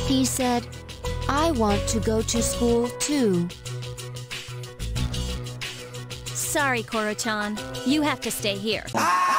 He said, "I want to go to school too." Sorry, Koro-chan. You have to stay here.